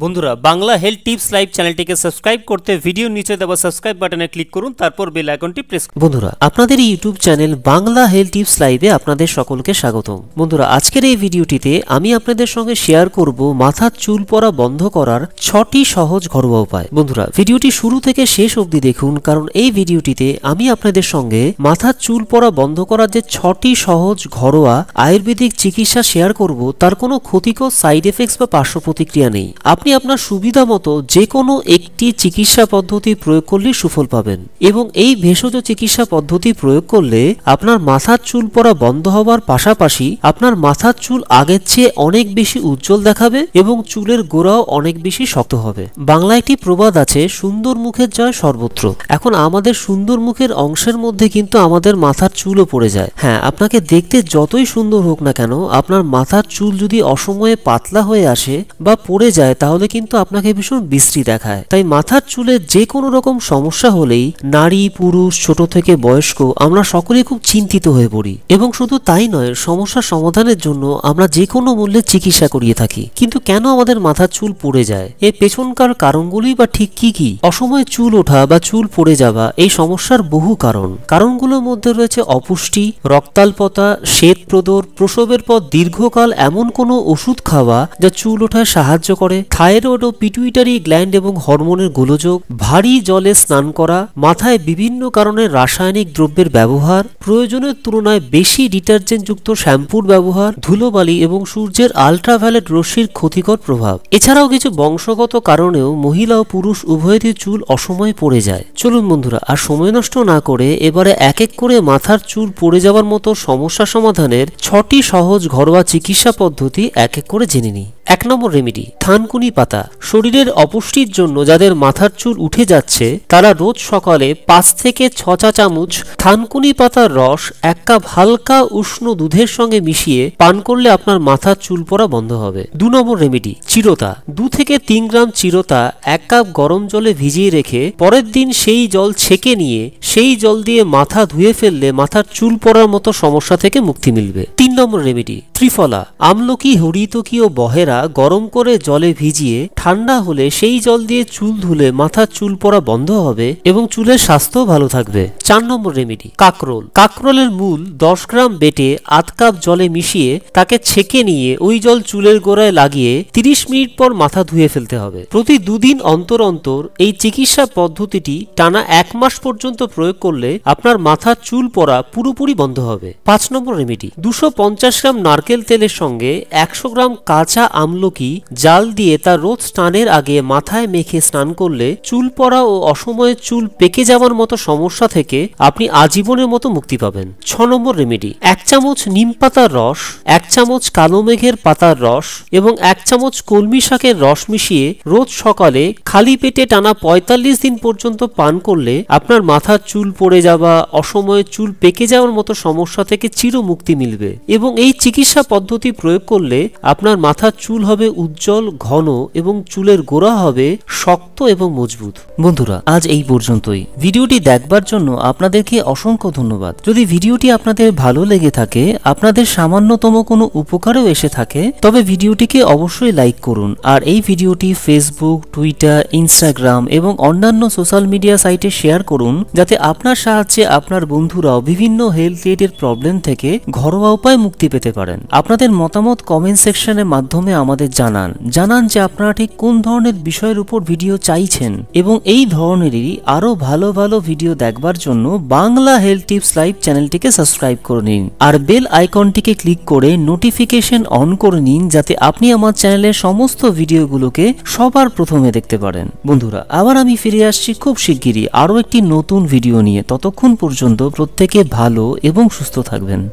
বন্ধুরা Bangla health tips live চ্যানেলটিকে subscribe করতে ভিডিওর নিচে দেওয়া সাবস্ক্রাইব বাটনে ক্লিক করুন, তারপর বেল আইকনটি প্রেস করুন। বন্ধুরা আপনাদের YouTube channel Bangla health tips লাইভে আপনাদের সকলকে স্বাগতম। বন্ধুরা আজকের এই ভিডিওটিতে আমি আপনাদের সঙ্গে শেয়ার করব মাথার চুল পড়া বন্ধ করার 6টি সহজ ঘরোয়া উপায়। বন্ধুরা ভিডিওটি শুরু থেকে শেষ অবধি দেখুন, কারণ এই ভিডিওটিতে আমি আপনাদের সঙ্গে মাথার চুল পড়া বন্ধ করার যে 6টি সহজ ঘরোয়া আয়ুর্বেদিক চিকিৎসা শেয়ার করব তার কোনো ক্ষতিকর সাইড এফেক্টস বা পার্শ্ব প্রতিক্রিয়া নেই। আপনি আপনার সুবিধা মতো যে কোনো একটি চিকিৎসা পদ্ধতি প্রয়োগ করলে সুফল পাবেন, এবং এই ভেষজ চিকিৎসা পদ্ধতি প্রয়োগ করলে আপনার মাথার চুল পড়া বন্ধ হওয়ার পাশাপাশি আপনার মাথার চুল আগের চেয়ে অনেক বেশি উজ্জ্বল দেখাবে এবং চুলের গোড়াও অনেক বেশি শক্ত হবে। বাংলায় একটি প্রবাদ আছে, সুন্দর মুখের জয় সর্বত্র। এখন আমাদের সুন্দর মুখের অংশের মধ্যে কিন্তু আমাদের মাথার চুলও পড়ে যায়। হ্যাঁ, আপনাকে দেখতে যতই সুন্দর হোক না কেন, আপনার মাথার চুল যদি অসময়ে পাতলা হয়ে আসে বা পড়ে যায় তাহলে কিন্তু আপনাকে ভীষণ বিশ্রী দেখায়। তাই মাথার চুলে যে কোনো রকম সমস্যা হলেই নারী পুরুষ ছোট থেকে বয়স্ক আমরা সকলে খুব চিন্তিত হয়ে পড়ি, এবং শুধু তাই নয়, সমস্যার সমাধানের জন্য আমরা যে কোনো মূল্যে চিকিৎসা করিয়ে থাকি। কিন্তু কেন আমাদের মাথার চুল পড়ে যায়, এর পেছনকার কারণগুলি বা ঠিক কি কি? অসময়ে চুল ওঠা বা চুল পড়ে যাওয়া এই সমস্যার বহু কারণগুলোর মধ্যে রয়েছে অপুষ্টি, রক্তাল্পতা, শ্বেত প্রদর, প্রসবের পর দীর্ঘকাল এমন কোনো ওষুধ খাওয়া যা চুল ওঠায় সাহায্য করে, থাইরয়েড ও পিটুইটারি গ্ল্যান্ড এবং হরমোনের গোলযোগ, ভারী জলে স্নান করা, মাথায় বিভিন্ন কারণে রাসায়নিক দ্রব্যের ব্যবহার, প্রয়োজনের তুলনায় বেশি ডিটারজেন্ট যুক্ত শ্যাম্পুর ব্যবহার, ধুলোবালি এবং সূর্যের আল্ট্রাভায়োলেট রশ্মির ক্ষতিকর প্রভাব। এছাড়াও কিছু বংশগত কারণেও মহিলা ও পুরুষ উভয়েরই চুল অসময়ে পড়ে যায়। চলুন বন্ধুরা আর সময় নষ্ট না করে এবারে এক এক করে মাথার চুল পড়ে যাওয়ার মতো সমস্যা সমাধানের 6টি সহজ ঘরোয়া চিকিৎসা পদ্ধতি এক এক করে জেনে নিই। 1 নম্বর রেমেডি, থানকুনি পাতা। শরীরের অপুষ্টির জন্য যাদের মাথার চুল উঠে যাচ্ছে তারা রোজ সকালে 5 থেকে 6 চা চামচ থানকুনি পাতার রস 1 কাপ হালকা উষ্ণ দুধের সঙ্গে মিশিয়ে পান করলে আপনার মাথার চুল পড়া বন্ধ হবে। 2 নম্বর রেমেডি, চিরতা। 2 থেকে 3 গ্রাম চিরতা 1 কাপ গরম জলে ভিজিয়ে রেখে পরের দিন সেই জল ছেঁকে নিয়ে সেই জল দিয়ে মাথা ধুয়ে ফেললে মাথার চুল পড়ার মতো সমস্যা থেকে মুক্তি মিলবে। 3 নম্বর রেমেডি, ত্রিফলা। আমলকি, হরিতকি ও বহেরা গরম করে জলে ভিজিয়ে ঠান্ডা হলে সেই জল দিয়ে চুল ধুলে মাথার চুল পড়া বন্ধ হবে এবং চুলের স্বাস্থ্য ভালো থাকবে। 4 নম্বর রেমেডি, কাকরোল। কাকরোলের মূল 10 গ্রাম বেটে 8 কাপ জলে মিশিয়ে তাকে ছেঁকে নিয়ে ওই জল চুলের গোড়ায় লাগিয়ে 30 মিনিট পর মাথা ধুয়ে ফেলতে হবে। প্রতি 2 দিন অন্তর অন্তর এই চিকিৎসা পদ্ধতিটি টানা 1 মাস পর্যন্ত প্রয়োগ করলে আপনার মাথার চুল পড়া পুরোপুরি বন্ধ হবে। 5 নম্বর রেমেডি, 250 গ্রাম নারকেল তেলের সঙ্গে 100 গ্রাম কাঁচা আমলকি জাল দিয়ে তা রোজ স্নানের আগে মাথায় মেখে স্নান করলে চুল পড়া ও অসময়ে চুল পেকে যাওয়ার মতো সমস্যা থেকে আপনি আজীবনের মতো মুক্তি পাবেন। 6 নম্বর রেমেডি, 1 চামচ নিম পাতার রস, 1 চামচ কালো মেঘের পাতার রস এবং 1 চামচ কলমি শাকের রস মিশিয়ে রোজ সকালে খালি পেটে টানা 45 দিন পর্যন্ত পান করলে আপনার মাথার চুল পড়ে যাওয়া, অসময়ে চুল পেকে যাওয়ার মতো সমস্যা থেকে চির মুক্তি মিলবে, এবং এই চিকিৎসা পদ্ধতি প্রয়োগ করলে আপনার মাথার চুল হবে উজ্জ্বল, ঘন এবং চুলের গোড়া হবে শক্ত এবং মজবুত। বন্ধুরা আজ এই পর্যন্তই। ভিডিওটি দেখবার জন্য আপনাদেরকে অসংখ্য ধন্যবাদ। যদি ভিডিওটি আপনাদের ভালো লেগে থাকে, আপনাদের সামান্যতম কোনো উপকারেও এসে থাকে, তবে ভিডিওটিকে অবশ্যই লাইক করুন, আর এই ভিডিওটি ফেসবুক, টুইটার, ইনস্টাগ্রাম এবং অন্যান্য সোশ্যাল মিডিয়া সাইটে শেয়ার করুন, যাতে আপনার সাহায্যে আপনার বন্ধুরাও বিভিন্ন হেলথ রিলেটেড প্রবলেম থেকে ঘরোয়া উপায় মুক্তি পেতে পারেন। আপনাদের মতামত কমেন্ট সেকশনের মাধ্যমে আমাদের জানান যে আপনারা ঠিক কোন ধরনের বিষয়ের উপর ভিডিও চাইছেন, এবং এই ধরনেরই আরো ভালো ভালো ভিডিও দেখবার জন্য বাংলা হেলথ টিপস লাইভ চ্যানেলটিকে সাবস্ক্রাইব করে নিন, আর বেল আইকনটিকে ক্লিক করে নোটিফিকেশন অন করে নিন, যাতে আপনি আমার চ্যানেলের সমস্ত ভিডিওগুলোকে সবার প্রথমে দেখতে পারেন। বন্ধুরা আবার আমি ফিরে আসছি খুব শিগগিরই আরো একটি নতুন ভিডিও নিয়ে। ততক্ষণ পর্যন্ত প্রত্যেকে ভালো এবং সুস্থ থাকবেন।